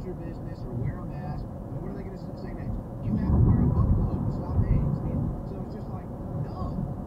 your business or wear a mask. And what are they going to say next? You have to wear a butt glove to stop AIDS. I mean, so it's just like, no.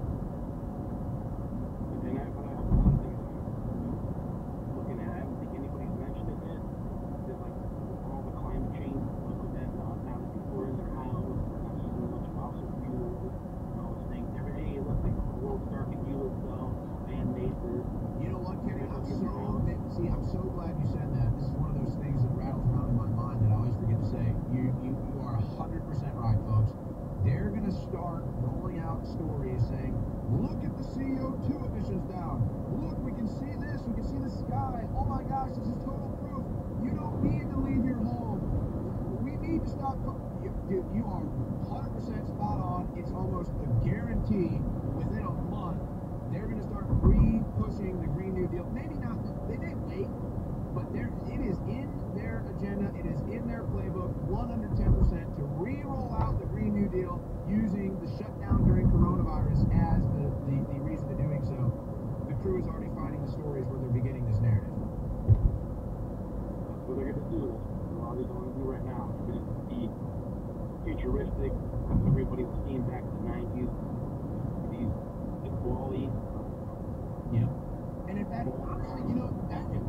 And I one thing I'm looking at, I don't think anybody's mentioned it yet. There's like all the climate change stuff like that. Now that people are in their house, they're not using much fossil fuel and all those things. Every day it looks like the world's starting to heal itself, man-made this. You know what, Kenny? I'm so glad you said that. This is one of those things that rattles around in my mind that I always forget to say. You are 100% right, folks. They're going to start rolling out stories saying, look at the CO2 emissions down. Look, we can see this. We can see the sky. Oh my gosh, this is total proof. You don't need to leave your home. We need to stop. Dude, you are 100% spot on. It's almost a guarantee within a month they're going to start pushing the Green New Deal. Maybe not. They may wait, but it is in their agenda. It is in their playbook 110% to re-roll out the Green New Deal using the shutdown during coronavirus as the reason to doing so. The crew is already finding the stories where they're beginning this narrative. That's what they're going to do. That's what they're going to do right now. They're going to be futuristic. Everybody was seeing back in the 90s. These equality. Yeah. And in fact, honestly, you know, now that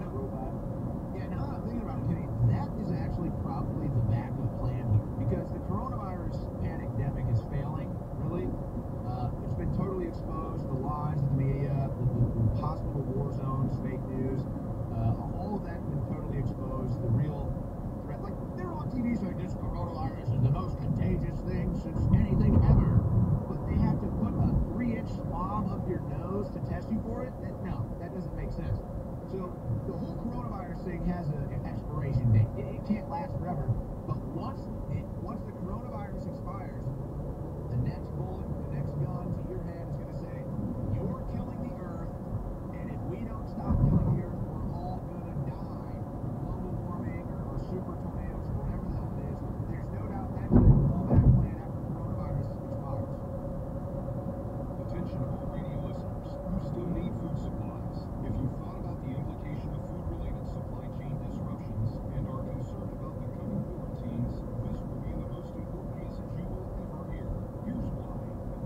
I'm thinking about it, Kenny, that is actually probably the backup plan here, because the coronavirus pandemic is failing, really. It's been totally exposed, the lies of the media, the hospital war zones, fake news, all of that's been totally exposed, the real threat. Like, they're on TV saying this coronavirus is the most contagious thing since anything ever. But they have to put a 3-inch swab up your nose to test you for it? No, that doesn't make sense. So the whole coronavirus thing has an expiration date. It can't last forever. But once the coronavirus expires, the next bullet, the next gun to your head is going to say, you're killing the earth, and if we don't stop killing the earth, we're all going to die. Global warming or super tornadoes or whatever the hell it is, there's no doubt that's the fallback plan after coronavirus expires. Attention all radio listeners who still need food supplies. If you've thought about the implication of food-related supply chain disruptions and are concerned about the coming quarantines, this will be the most important message you will ever hear. Here's why.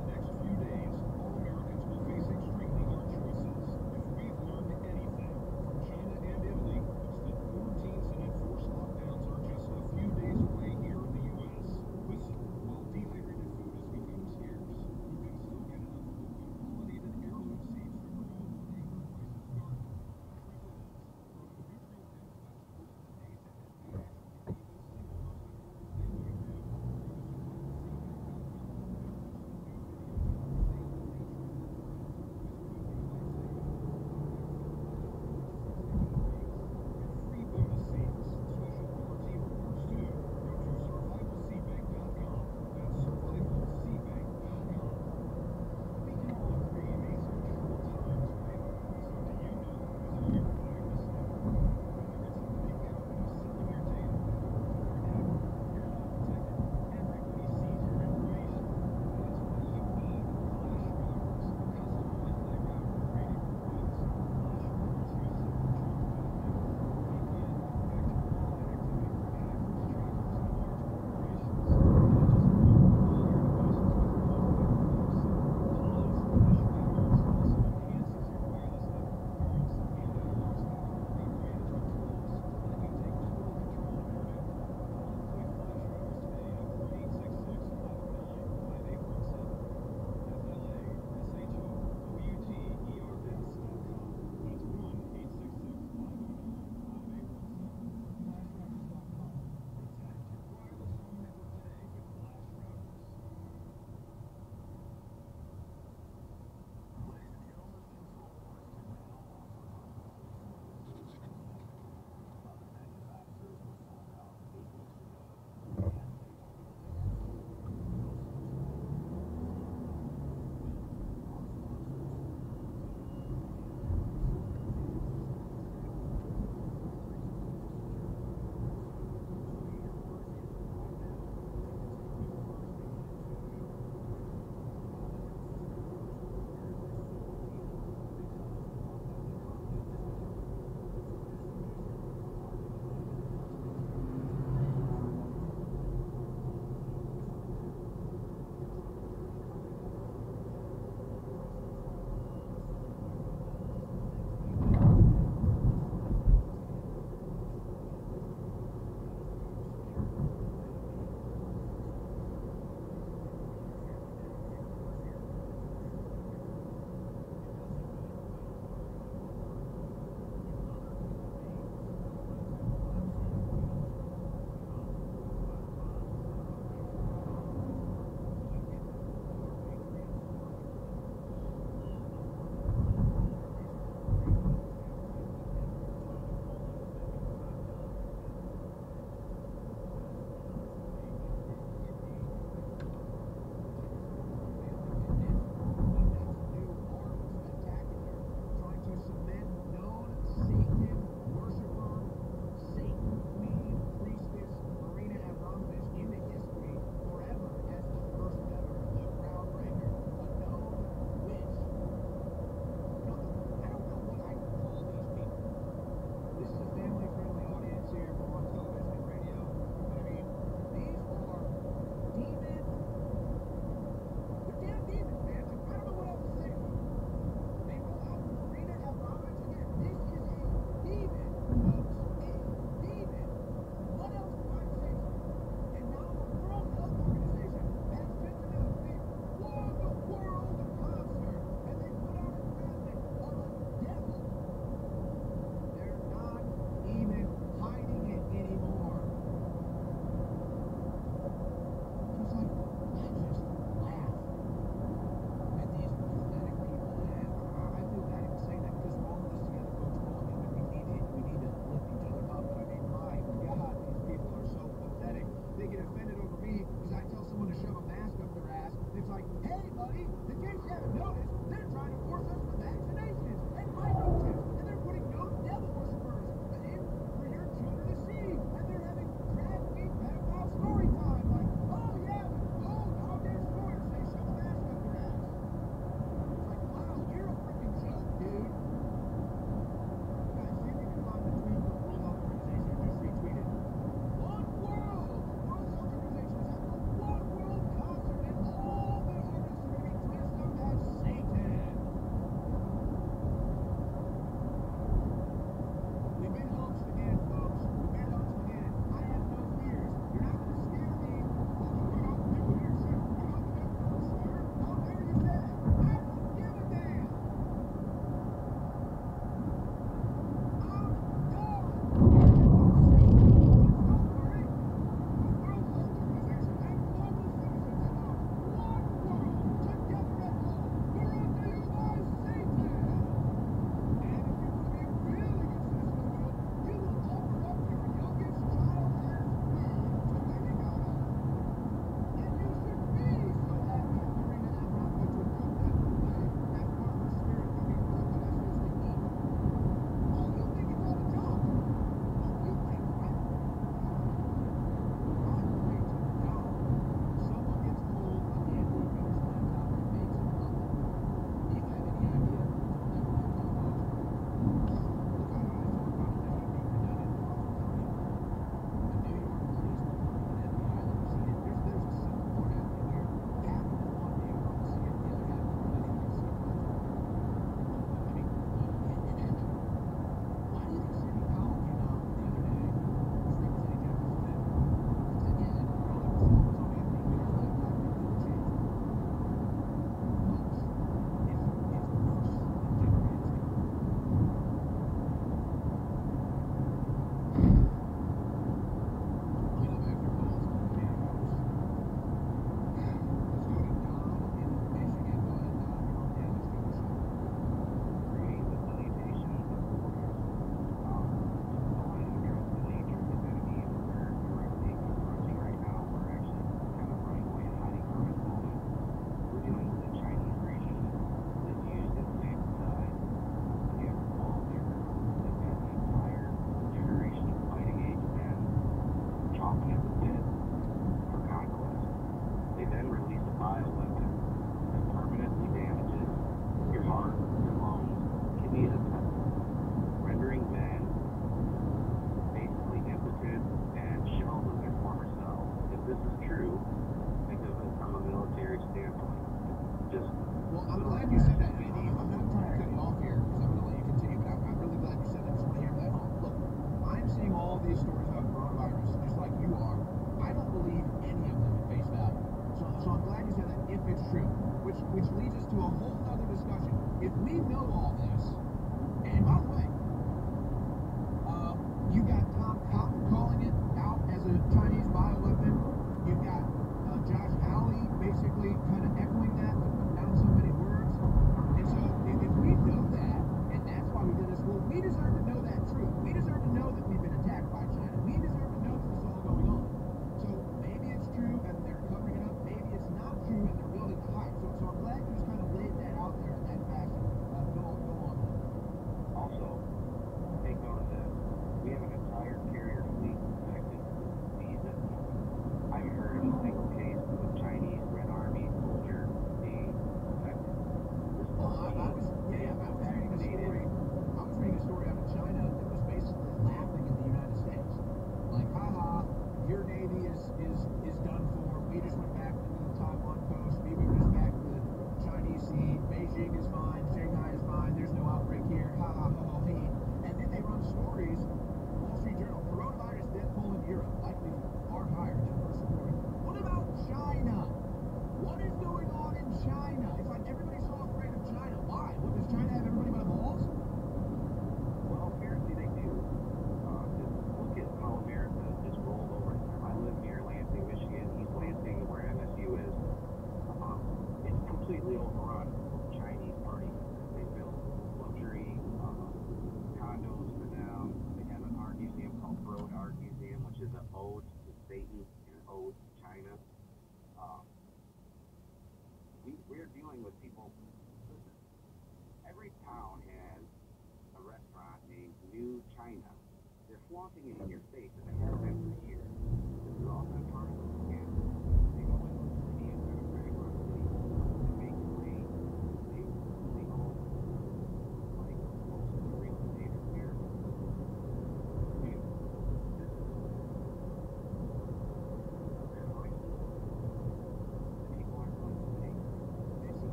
true, think of it from a military standpoint. Just Well, I'm glad you said that, JD. I'm not trying to cut you off here because I'm going to let you continue, but I'm really glad you said that. I just want to hear that home. Look, I'm seeing all these stories about coronavirus just like you are. I don't believe any of them at face value. So I'm glad you said that if it's true, which leads us to a whole other discussion. If we know all this,